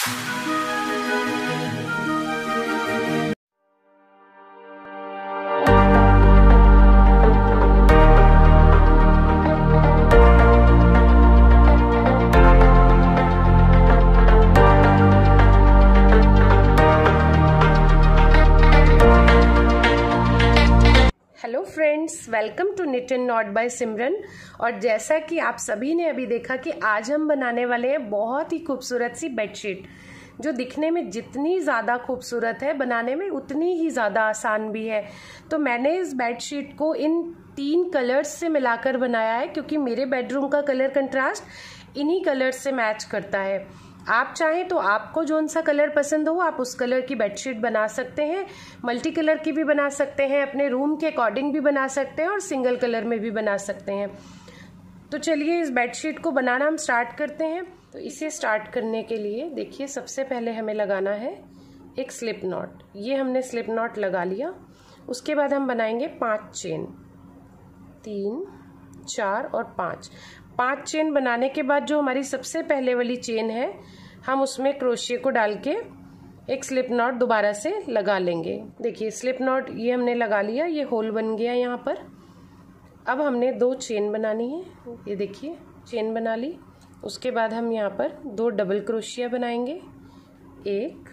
Hello friends, welcome to knit and knot by Simran. और जैसा कि आप सभी ने अभी देखा कि आज हम बनाने वाले हैं बहुत ही खूबसूरत सी बेडशीट, जो दिखने में जितनी ज़्यादा खूबसूरत है बनाने में उतनी ही ज़्यादा आसान भी है। तो मैंने इस बेडशीट को इन 3 कलर्स से मिलाकर बनाया है, क्योंकि मेरे बेडरूम का कलर कंट्रास्ट इन्हीं कलर्स से मैच करता है। आप चाहें तो आपको जौन सा कलर पसंद हो आप उस कलर की बेडशीट बना सकते हैं। मल्टी कलर की भी बना सकते हैं, अपने रूम के अकॉर्डिंग भी बना सकते हैं और सिंगल कलर में भी बना सकते हैं। तो चलिए इस बेडशीट को बनाना हम स्टार्ट करते हैं। तो इसे स्टार्ट करने के लिए देखिए, सबसे पहले हमें लगाना है एक स्लिप नॉट। ये हमने स्लिप नॉट लगा लिया। उसके बाद हम बनाएंगे 5 चेन, 3, 4 और 5 चेन बनाने के बाद जो हमारी सबसे पहले वाली चेन है, हम उसमें क्रोशिया को डाल के एक स्लिप नॉट दोबारा से लगा लेंगे। देखिए स्लिप नॉट ये हमने लगा लिया, ये होल बन गया यहाँ पर। अब हमने 2 चेन बनानी है। ये देखिए चेन बना ली। उसके बाद हम यहाँ पर 2 डबल क्रोशिया बनाएंगे, 1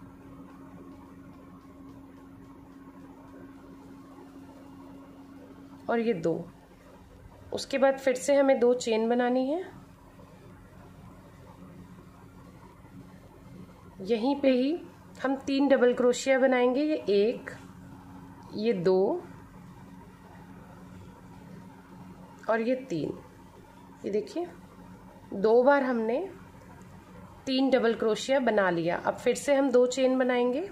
और ये 2। उसके बाद फिर से हमें 2 चेन बनानी है। यहीं पे ही हम 3 डबल क्रोशिया बनाएंगे, ये 1, ये 2 और ये 3। ये देखिए 2 बार हमने 3 डबल क्रोशिया बना लिया। अब फिर से हम 2 चेन बनाएंगे,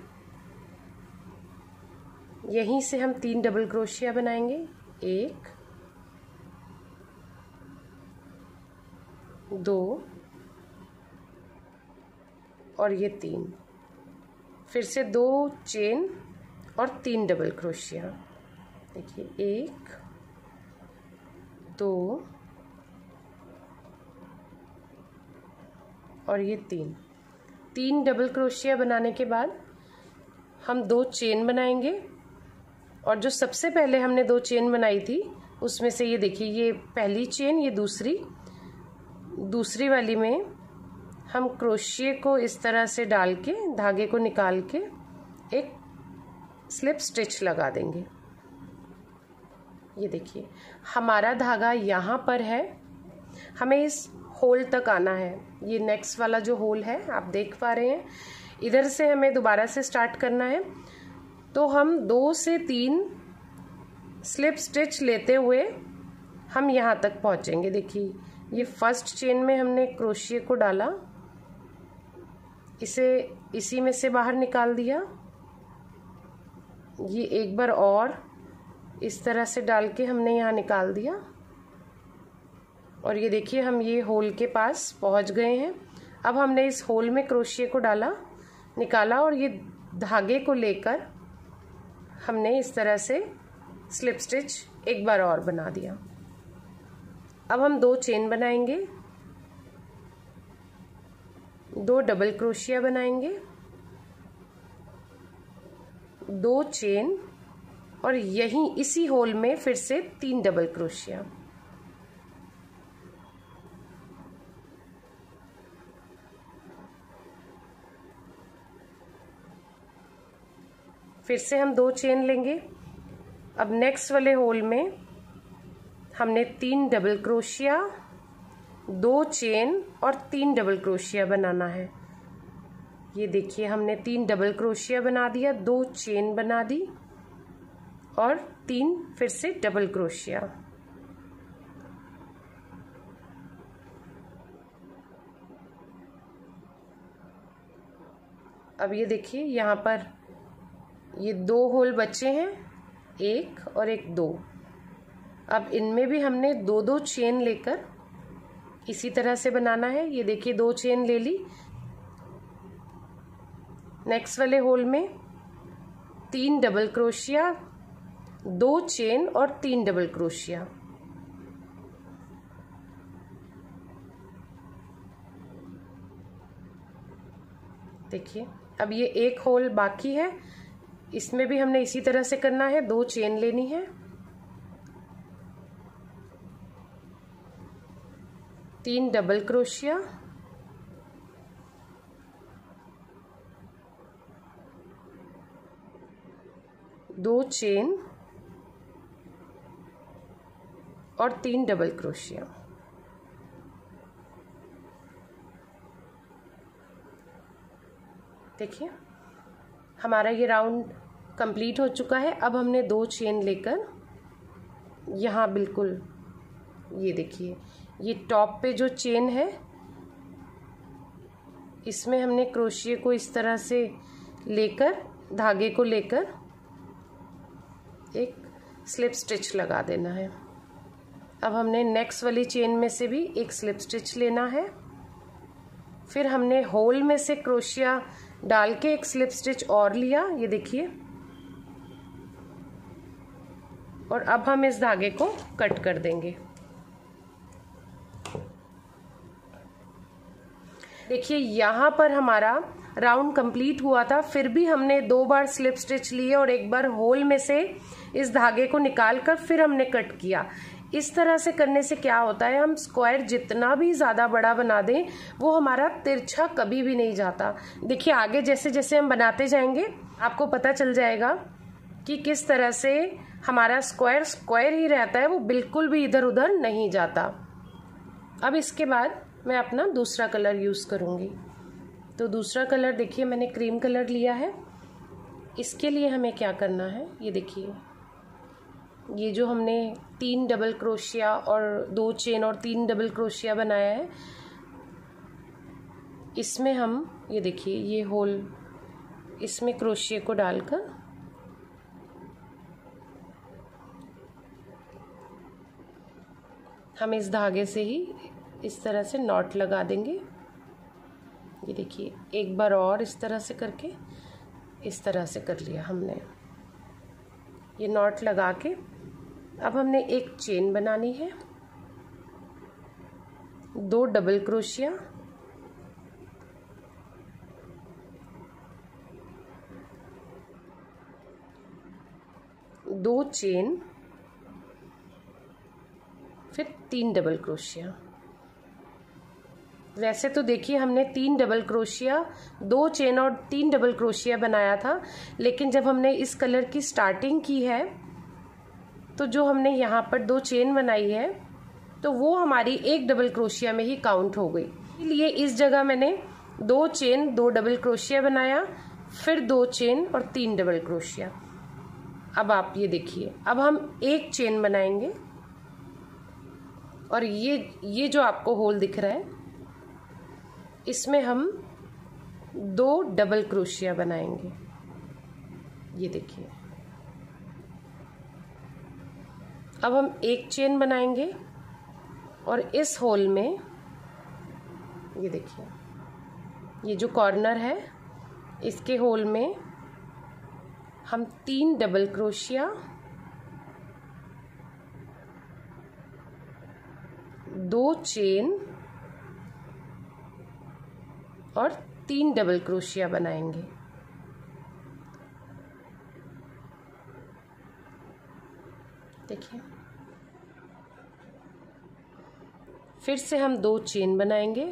यहीं से हम 3 डबल क्रोशिया बनाएंगे, 1, 2 और ये 3। फिर से 2 चेन और 3 डबल क्रोशिया। देखिए 1, 2 और ये 3 डबल क्रोशिया बनाने के बाद हम 2 चेन बनाएंगे। और जो सबसे पहले हमने 2 चेन बनाई थी उसमें से ये देखिए, ये पहली चेन, ये दूसरी वाली में हम क्रोशिया को इस तरह से डाल के धागे को निकाल के एक स्लिप स्टिच लगा देंगे। ये देखिए हमारा धागा यहाँ पर है, हमें इस होल तक आना है। ये नेक्स्ट वाला जो होल है आप देख पा रहे हैं, इधर से हमें दोबारा से स्टार्ट करना है। तो हम 2 से 3 स्लिप स्टिच लेते हुए हम यहाँ तक पहुँचेंगे। देखिए ये फर्स्ट चेन में हमने क्रोशिया को डाला, इसे इसी में से बाहर निकाल दिया। ये एक बार और इस तरह से डाल के हमने यहाँ निकाल दिया। और ये देखिए हम ये होल के पास पहुँच गए हैं। अब हमने इस होल में क्रोशिया को डाला, निकाला और ये धागे को लेकर हमने इस तरह से स्लिप स्टिच एक बार और बना दिया। अब हम 2 चेन बनाएंगे, 2 डबल क्रोशिया बनाएंगे, 2 चेन और यहीं इसी होल में फिर से 3 डबल क्रोशिया। फिर से हम 2 चेन लेंगे। अब नेक्स्ट वाले होल में हमने 3 डबल क्रोशिया, 2 चेन और 3 डबल क्रोशिया बनाना है। ये देखिए हमने 3 डबल क्रोशिया बना दिया, 2 चेन बना दी और 3 फिर से डबल क्रोशिया। अब ये देखिए यहाँ पर ये 2 होल बचे हैं, 1 और एक 2। अब इनमें भी हमने 2-2 चेन लेकर इसी तरह से बनाना है। ये देखिए 2 चेन ले ली। नेक्स्ट वाले होल में 3 डबल क्रोशिया, 2 चेन और 3 डबल क्रोशिया। देखिए अब ये एक होल बाकी है, इसमें भी हमने इसी तरह से करना है। 2 चेन लेनी है, 3 डबल क्रोशिया, 2 चेन और 3 डबल क्रोशिया। देखिए हमारा ये राउंड कंप्लीट हो चुका है। अब हमने 2 चेन लेकर यहाँ बिल्कुल ये देखिए, ये टॉप पे जो चेन है इसमें हमने क्रोशिये को इस तरह से लेकर, धागे को लेकर एक स्लिप स्टिच लगा देना है। अब हमने नेक्स्ट वाली चेन में से भी एक स्लिप स्टिच लेना है, फिर हमने होल में से क्रोशिया डाल के एक स्लिप स्टिच और लिया, ये देखिए। और अब हम इस धागे को कट कर देंगे। देखिए यहाँ पर हमारा राउंड कंप्लीट हुआ था, फिर भी हमने 2 बार स्लिप स्टिच लिए और एक बार होल में से इस धागे को निकालकर फिर हमने कट किया। इस तरह से करने से क्या होता है, हम स्क्वायर जितना भी ज़्यादा बड़ा बना दें वो हमारा तिरछा कभी भी नहीं जाता। देखिए आगे जैसे जैसे हम बनाते जाएंगे आपको पता चल जाएगा कि किस तरह से हमारा स्क्वायर स्क्वायर ही रहता है, वो बिल्कुल भी इधर उधर नहीं जाता। अब इसके बाद मैं अपना दूसरा कलर यूज़ करूँगी। तो दूसरा कलर देखिए मैंने क्रीम कलर लिया है। इसके लिए हमें क्या करना है, ये देखिए, ये जो हमने 3 डबल क्रोशिया और 2 चेन और 3 डबल क्रोशिया बनाया है, इसमें हम ये देखिए ये होल, इसमें क्रोशिया को डालकर हम इस धागे से ही इस तरह से नॉट लगा देंगे। ये देखिए एक बार और इस तरह से करके इस तरह से कर लिया हमने, ये नॉट लगा के अब हमने एक चेन बनानी है, 2 डबल क्रोशिया, 2 चेन, फिर 3 डबल क्रोशिया। वैसे तो देखिए हमने 3 डबल क्रोशिया, 2 चेन और 3 डबल क्रोशिया बनाया था, लेकिन जब हमने इस कलर की स्टार्टिंग की है तो जो हमने यहाँ पर 2 चेन बनाई है तो वो हमारी 1 डबल क्रोशिया में ही काउंट हो गई। इसलिए इस जगह मैंने 2 चेन 2 डबल क्रोशिया बनाया, फिर 2 चेन और 3 डबल क्रोशिया। अब आप ये देखिए, अब हम एक चेन बनाएंगे और ये जो आपको होल दिख रहा है इसमें हम 2 डबल क्रोशिया बनाएंगे। ये देखिए, अब हम एक चेन बनाएंगे और इस होल में ये देखिए, ये जो कॉर्नर है इसके होल में हम 3 डबल क्रोशिया, 2 चेन और 3 डबल क्रोशिया बनाएंगे। देखिए फिर से हम 2 चेन बनाएंगे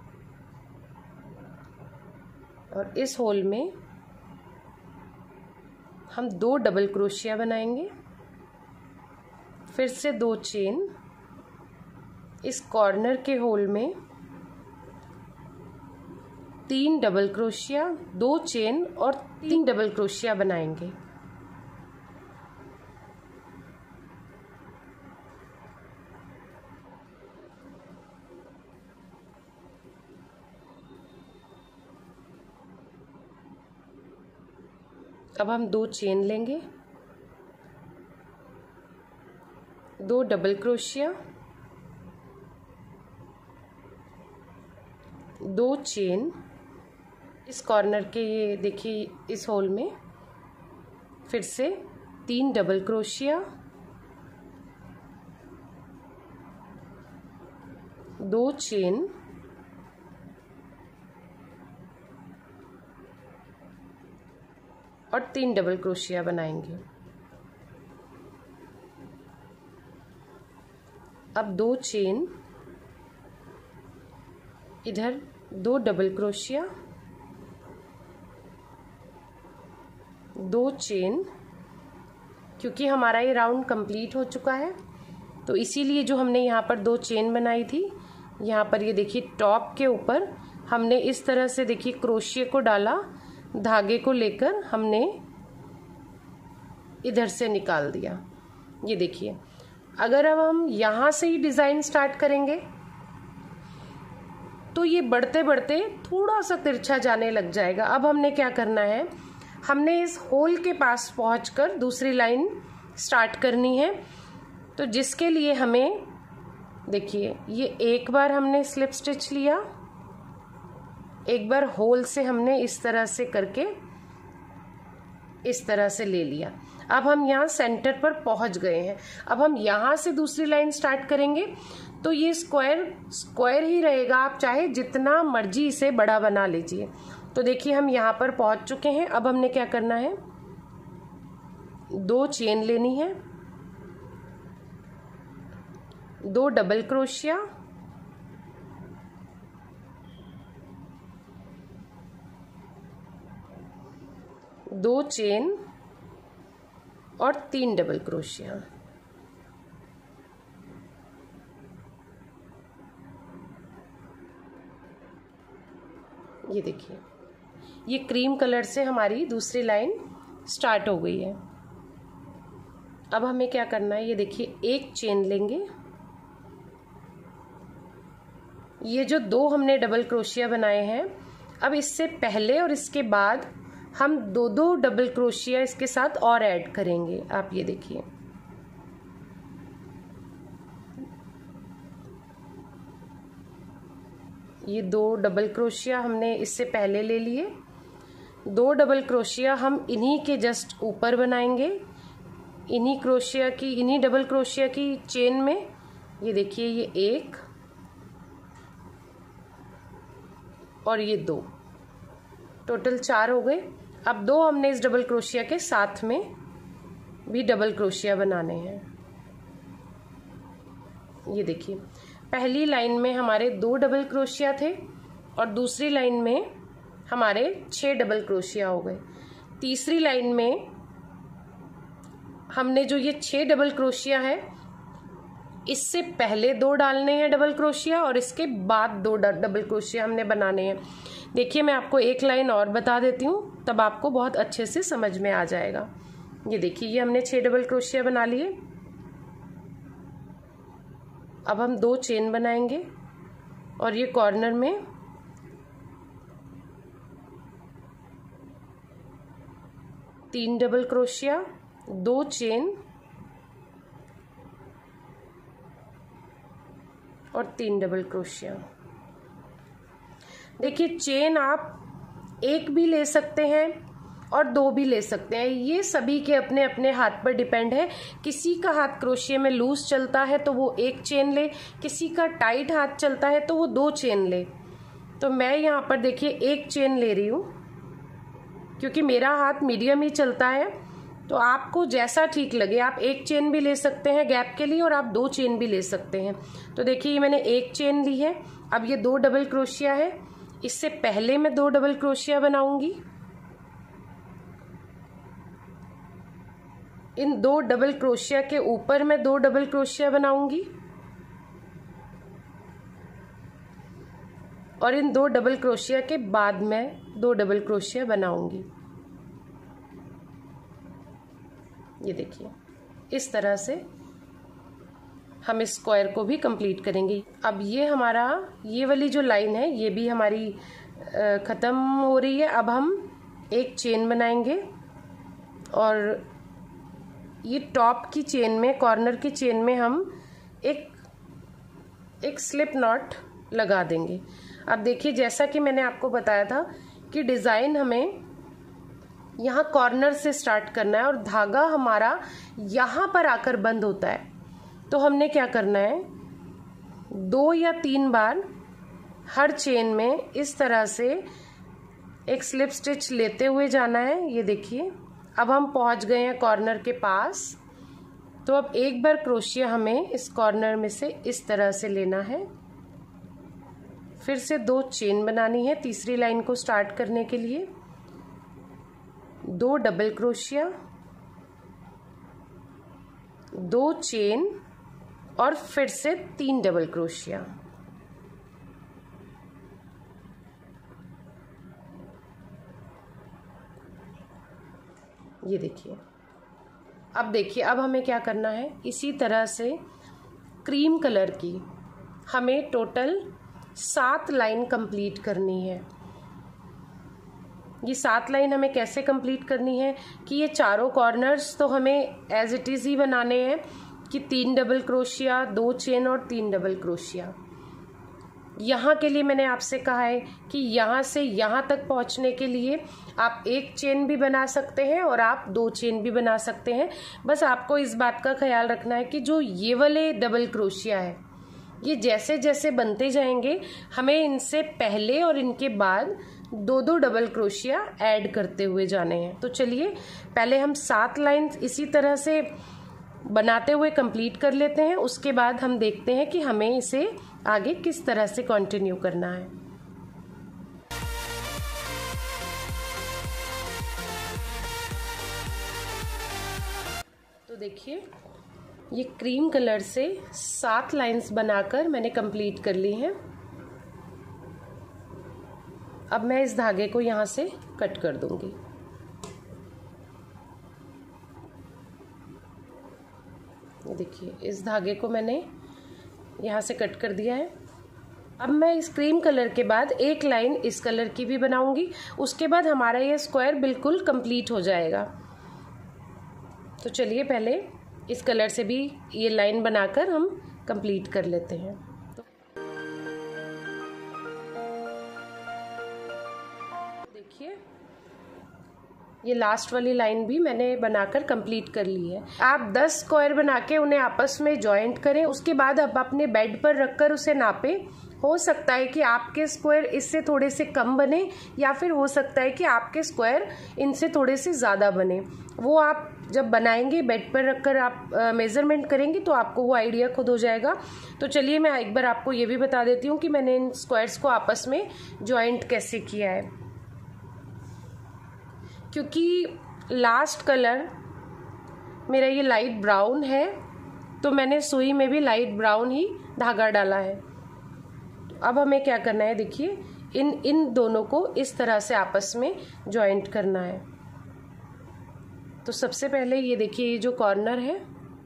और इस होल में हम 2 डबल क्रोशिया बनाएंगे, फिर से 2 चेन, इस कॉर्नर के होल में 3 डबल क्रोशिया, 2 चेन और 3 डबल क्रोशिया बनाएंगे। अब हम 2 चेन लेंगे, 2 डबल क्रोशिया, 2 चेन, इस कॉर्नर के ये देखिए इस होल में फिर से 3 डबल क्रोशिया, 2 चेन, और 3 डबल क्रोशिया बनाएंगे। अब 2 चेन, इधर 2 डबल क्रोशिया, 2 चेन, क्योंकि हमारा ये राउंड कंप्लीट हो चुका है तो इसीलिए जो हमने यहाँ पर 2 चेन बनाई थी, यहाँ पर ये देखिए टॉप के ऊपर हमने इस तरह से देखिए क्रोशिया को डाला, धागे को लेकर हमने इधर से निकाल दिया। ये देखिए, अगर अब हम यहाँ से ही डिज़ाइन स्टार्ट करेंगे तो ये बढ़ते बढ़ते थोड़ा सा तिरछा जाने लग जाएगा। अब हमने क्या करना है, हमने इस होल के पास पहुंचकर दूसरी लाइन स्टार्ट करनी है। तो जिसके लिए हमें देखिए, ये एक बार हमने स्लिप स्टिच लिया, एक बार होल से हमने इस तरह से करके इस तरह से ले लिया। अब हम यहाँ सेंटर पर पहुंच गए हैं। अब हम यहाँ से दूसरी लाइन स्टार्ट करेंगे तो ये स्क्वायर ही रहेगा, आप चाहे जितना मर्जी इसे बड़ा बना लीजिए। तो देखिए हम यहाँ पर पहुंच चुके हैं। अब हमने क्या करना है, 2 चेन लेनी है, 2 डबल क्रोशिया, 2 चेन और 3 डबल क्रोशिया। ये देखिए, ये क्रीम कलर से हमारी दूसरी लाइन स्टार्ट हो गई है। अब हमें क्या करना है, ये देखिए, 1 चेन लेंगे, ये जो 2 हमने डबल क्रोशिया बनाए हैं, अब इससे पहले और इसके बाद हम 2 डबल क्रोशिया इसके साथ और ऐड करेंगे। आप ये देखिए, ये 2 डबल क्रोशिया हमने इससे पहले ले लिए। 2 डबल क्रोशिया हम इन्हीं के जस्ट ऊपर बनाएंगे, इन्हीं डबल क्रोशिया की चेन में। ये देखिए, ये 1 और ये 2, टोटल 4 हो गए। अब 2 हमने इस डबल क्रोशिया के साथ में भी डबल क्रोशिया बनाने हैं। ये देखिए, पहली लाइन में हमारे 2 डबल क्रोशिया थे और दूसरी लाइन में हमारे 6 डबल क्रोशिया हो गए। तीसरी लाइन में हमने जो ये 6 डबल क्रोशिया है, इससे पहले 2 डालने हैं डबल क्रोशिया और इसके बाद 2 डबल क्रोशिया हमने बनाने हैं। देखिए, मैं आपको एक लाइन और बता देती हूँ, तब आपको बहुत अच्छे से समझ में आ जाएगा। ये देखिए, ये हमने 6 डबल क्रोशिया बना लिए। अब हम 2 चेन बनाएंगे और ये कॉर्नर में तीन डबल क्रोशिया, 2 चेन और 3 डबल क्रोशिया। देखिए, चेन आप 1 भी ले सकते हैं और 2 भी ले सकते हैं, ये सभी के अपने अपने हाथ पर डिपेंड है। किसी का हाथ क्रोशिया में लूज चलता है तो वो 1 चेन ले, किसी का टाइट हाथ चलता है तो वो 2 चेन ले। तो मैं यहाँ पर देखिए 1 चेन ले रही हूँ, क्योंकि मेरा हाथ मीडियम ही चलता है। तो आपको जैसा ठीक लगे, आप 1 चेन भी ले सकते हैं गैप के लिए और आप 2 चेन भी ले सकते हैं। तो देखिए, ये मैंने 1 चेन ली है। अब ये 2 डबल क्रोशिया है, इससे पहले मैं 2 डबल क्रोशिया बनाऊंगी। इन 2 डबल क्रोशिया के ऊपर मैं 2 डबल क्रोशिया बनाऊंगी और इन 2 डबल क्रोशिया के बाद मैं 2 डबल क्रोशिया बनाऊंगी। ये देखिए, इस तरह से हम इस स्क्वायर को भी कंप्लीट करेंगे। अब ये हमारा, ये वाली जो लाइन है ये भी हमारी ख़त्म हो रही है। अब हम 1 चेन बनाएंगे और ये टॉप की चेन में, कॉर्नर की चेन में हम एक स्लिप नॉट लगा देंगे। अब देखिए, जैसा कि मैंने आपको बताया था कि डिज़ाइन हमें यहाँ कॉर्नर से स्टार्ट करना है और धागा हमारा यहाँ पर आकर बंद होता है। तो हमने क्या करना है, 2 या 3 बार हर चेन में इस तरह से एक स्लिप स्टिच लेते हुए जाना है। ये देखिए अब हम पहुंच गए हैं कॉर्नर के पास। तो अब एक बार क्रोशिया हमें इस कॉर्नर में से इस तरह से लेना है, फिर से 2 चेन बनानी है तीसरी लाइन को स्टार्ट करने के लिए। 2 डबल क्रोशिया, 2 चेन और फिर से 3 डबल क्रोशिया। ये देखिए अब देखिए अब हमें क्या करना है, इसी तरह से क्रीम कलर की हमें टोटल 7 लाइन कंप्लीट करनी है। ये 7 लाइन हमें कैसे कंप्लीट करनी है कि ये चारों कॉर्नर्स तो हमें एज इट इज़ ही बनाने हैं कि 3 डबल क्रोशिया, 2 चेन और 3 डबल क्रोशिया। यहाँ के लिए मैंने आपसे कहा है कि यहाँ से यहाँ तक पहुँचने के लिए आप 1 चेन भी बना सकते हैं और आप 2 चेन भी बना सकते हैं। बस आपको इस बात का ख्याल रखना है कि जो ये वाले डबल क्रोशिया है ये जैसे जैसे बनते जाएंगे हमें इनसे पहले और इनके बाद 2-2 डबल क्रोशिया ऐड करते हुए जाने हैं। तो चलिए पहले हम 7 लाइन इसी तरह से बनाते हुए कंप्लीट कर लेते हैं, उसके बाद हम देखते हैं कि हमें इसे आगे किस तरह से कंटिन्यू करना है। तो देखिए ये क्रीम कलर से 7 लाइंस बनाकर मैंने कंप्लीट कर ली हैं। अब मैं इस धागे को यहाँ से कट कर दूंगी। ये देखिए इस धागे को मैंने यहाँ से कट कर दिया है। अब मैं इस क्रीम कलर के बाद एक लाइन इस कलर की भी बनाऊंगी, उसके बाद हमारा ये स्क्वायर बिल्कुल कंप्लीट हो जाएगा। तो चलिए पहले इस कलर से भी ये लाइन बनाकर हम कंप्लीट कर लेते हैं। देखिए ये लास्ट वाली लाइन भी मैंने बनाकर कंप्लीट कर ली है। आप 10 स्क्वायर बना के उन्हें आपस में जॉइंट करें, उसके बाद आप अपने बेड पर रखकर उसे नापें। हो सकता है कि आपके स्क्वायर इससे थोड़े से कम बने या फिर हो सकता है कि आपके स्क्वायर इनसे थोड़े से ज़्यादा बने। वो आप जब बनाएंगे बेड पर रखकर आप मेज़रमेंट करेंगे तो आपको वो आइडिया खुद हो जाएगा। तो चलिए मैं एक बार आपको ये भी बता देती हूँ कि मैंने इन स्क्वायर्स को आपस में जॉइंट कैसे किया है। क्योंकि लास्ट कलर मेरा ये लाइट ब्राउन है तो मैंने सुई में भी लाइट ब्राउन ही धागा डाला है। अब हमें क्या करना है, देखिए इन दोनों को इस तरह से आपस में जॉइंट करना है। तो सबसे पहले ये देखिए ये जो कॉर्नर है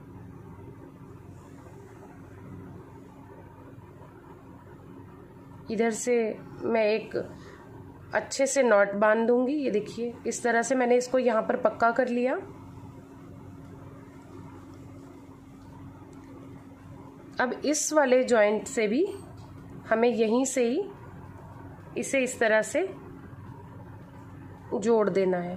इधर से मैं एक अच्छे से नॉट बांध दूंगी। ये देखिए इस तरह से मैंने इसको यहाँ पर पक्का कर लिया। अब इस वाले जॉइंट से भी हमें यहीं से ही इसे इस तरह से जोड़ देना है।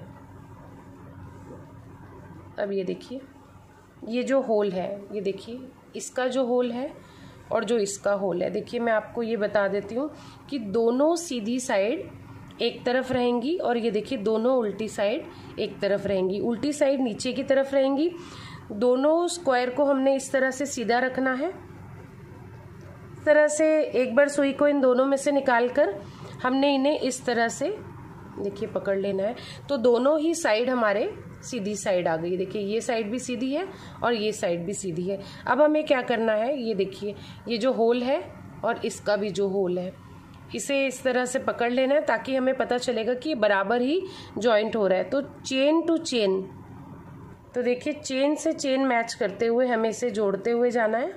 अब ये देखिए ये जो होल है, ये देखिए इसका जो होल है और जो इसका होल है, देखिए मैं आपको ये बता देती हूँ कि दोनों सीधी साइड एक तरफ रहेंगी और ये देखिए दोनों उल्टी साइड एक तरफ रहेंगी। उल्टी साइड नीचे की तरफ रहेंगी। दोनों स्क्वायर को हमने इस तरह से सीधा रखना है। इस तरह से एक बार सुई को इन दोनों में से निकालकर हमने इन्हें इस तरह से देखिए पकड़ लेना है। तो दोनों ही साइड हमारे सीधी साइड आ गई। देखिए ये साइड भी सीधी है और ये साइड भी सीधी है। अब हमें क्या करना है, ये देखिए ये जो होल है और इसका भी जो होल है इसे इस तरह से पकड़ लेना है ताकि हमें पता चलेगा कि बराबर ही जॉइंट हो रहा है। तो चेन टू चेन, तो देखिए चेन से चेन मैच करते हुए हमें इसे जोड़ते हुए जाना है।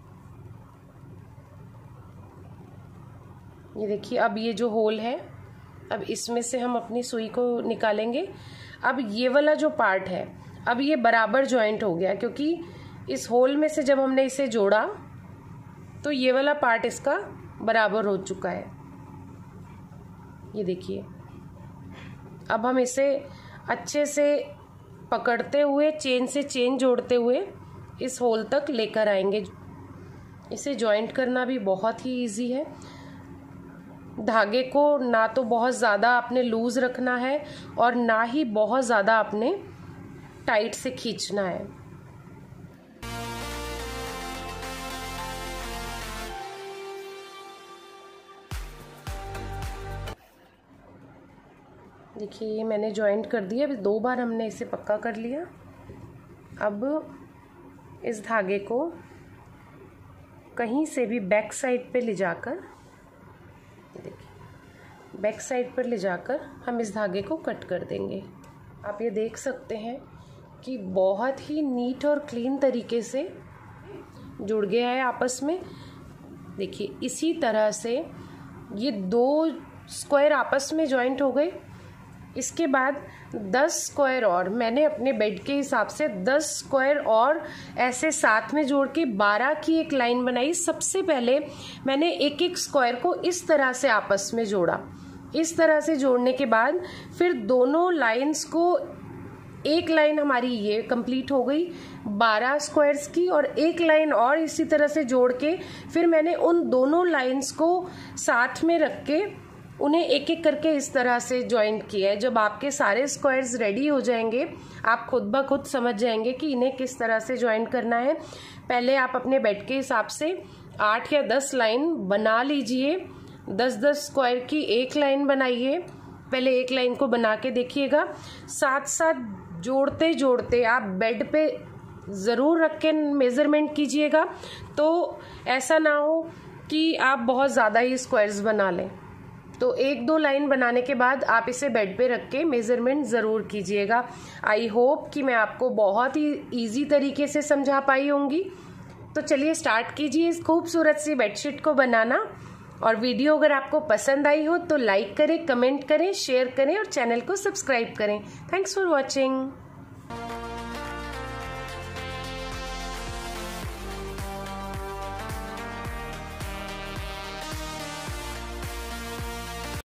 ये देखिए अब ये जो होल है, अब इसमें से हम अपनी सुई को निकालेंगे। अब ये वाला जो पार्ट है अब ये बराबर जॉइंट हो गया, क्योंकि इस होल में से जब हमने इसे जोड़ा तो ये वाला पार्ट इसका बराबर हो चुका है। ये देखिए अब हम इसे अच्छे से पकड़ते हुए चेन से चेन जोड़ते हुए इस होल तक लेकर आएंगे। इसे जॉइंट करना भी बहुत ही इजी है। धागे को ना तो बहुत ज़्यादा आपने लूज़ रखना है और ना ही बहुत ज़्यादा आपने टाइट से खींचना है। देखिए ये मैंने जॉइंट कर दिया। अभी 2 बार हमने इसे पक्का कर लिया। अब इस धागे को कहीं से भी बैक साइड पे ले जाकर, देखिए बैक साइड पर ले जाकर हम इस धागे को कट कर देंगे। आप ये देख सकते हैं कि बहुत ही नीट और क्लीन तरीके से जुड़ गया है आपस में। देखिए इसी तरह से ये 2 स्क्वायर आपस में जॉइंट हो गए। इसके बाद 10 स्क्वायर और मैंने अपने बेड के हिसाब से 10 स्क्वायर और ऐसे साथ में जोड़ के 12 की एक लाइन बनाई। सबसे पहले मैंने एक एक स्क्वायर को इस तरह से आपस में जोड़ा। इस तरह से जोड़ने के बाद फिर दोनों लाइंस को, एक लाइन हमारी ये कंप्लीट हो गई 12 स्क्वायर्स की, और एक लाइन और इसी तरह से जोड़ के फिर मैंने उन दोनों लाइंस को साथ में रख के उन्हें एक एक करके इस तरह से जॉइंट किया है। जब आपके सारे स्क्वायर्स रेडी हो जाएंगे आप खुद ब खुद समझ जाएंगे कि इन्हें किस तरह से जॉइंट करना है। पहले आप अपने बेड के हिसाब से 8 या 10 लाइन बना लीजिए। 10-10 स्क्वायर की एक लाइन बनाइए। पहले एक लाइन को बना के देखिएगा। साथ साथ जोड़ते जोड़ते आप बेड पे ज़रूर रख के मेज़रमेंट कीजिएगा, तो ऐसा ना हो कि आप बहुत ज़्यादा ही स्क्वायर्स बना लें। तो 1-2 लाइन बनाने के बाद आप इसे बेड पे रख के मेज़रमेंट ज़रूर कीजिएगा। आई होप कि मैं आपको बहुत ही ईजी तरीके से समझा पाई होंगी। तो चलिए स्टार्ट कीजिए इस खूबसूरत सी बेडशीट को बनाना। और वीडियो अगर आपको पसंद आई हो तो लाइक करें, कमेंट करें, शेयर करें और चैनल को सब्सक्राइब करें। Thanks for watching.